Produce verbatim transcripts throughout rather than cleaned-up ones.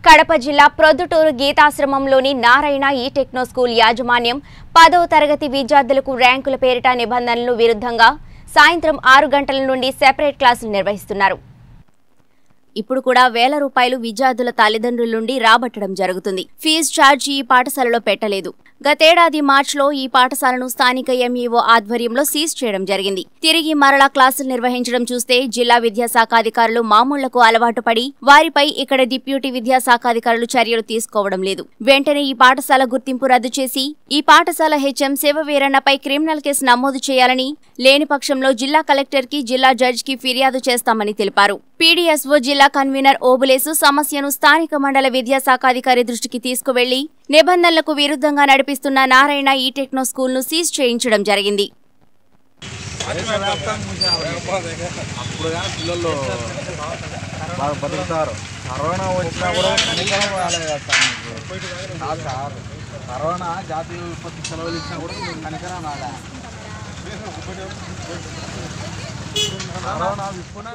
కడప జిల్లా ప్రొద్దుటూరు గీతాశ్రమంలోని నారాయణ ఈ techno school యాజమాన్యం పదవ తరగతి విద్యార్థులకు ర్యాంకుల పేరిట నిబంధనలకు విరుద్ధంగా సాయంత్రం ఆరు గంటల నుండి సెపరేట్ క్లాసులు నిర్వహిస్తున్నారు. ఇప్పుడు కూడా వేల రూపాయలు విద్యార్థుల తల్లిదండ్రుల నుండి రాబట్టడం జరుగుతుంది. ఫీజు ఛార్జీ ఈ పాఠశాలలో పెట్టలేదు. గతేడాది మార్చిలో ఈ పాఠశాలను స్థానిక ఎంఈఓ ఆధ్వర్యంలో సీజ్ చేయడం జరిగింది. తిరిగి మరలా క్లాసులు నిర్వహించడం చూస్తే జిల్లా విద్యాశాఖ అధికారులు మామూళ్లకు అలవాటు పడి వారిపై ఇక్కడ డిప్యూటీ విద్యాశాఖ అధికారులు చర్యలు తీసుకోవడం లేదు. వెంటనే ఈ పాఠశాల గుర్తింపు రద్దు చేసి ఈ పాఠశాల హెచ్ఎం శివవీరన్నపై క్రిమినల్ కేసు నమోదు చేయాలని, లేని పక్షంలో జిల్లా కలెక్టర్ కి జిల్లా జడ్జి కి ఫిర్యాదు చేస్తామని తెలిపారు. పీడీఎస్ఓ జిల్లా కన్వీనర్ ఓబులేసు సమస్యను స్థానిక మండల విద్యాశాఖ అధికారి దృష్టికి తీసుకువెళ్లి నిబంధనలకు విరుద్ధంగా నడిపిస్తున్న నారాయణ ఈ టెక్నో స్కూల్ ను సీజ్ చేయించడం జరిగింది. కరోనా జాతీయ విపత్తు సెలవులు ఇచ్చినా కూడా కనికరం రాలే. కరోనా విప్పున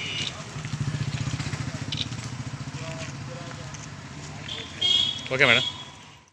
ఓకే మేడం.